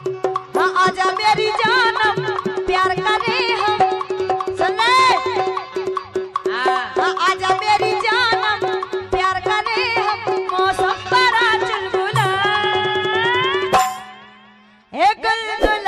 हाँ आजा मेरी जानम प्यार करे हम सुन ले। हाँ आजा मेरी जानम प्यार करे हम मौसम बड़ा चुलबुला। एक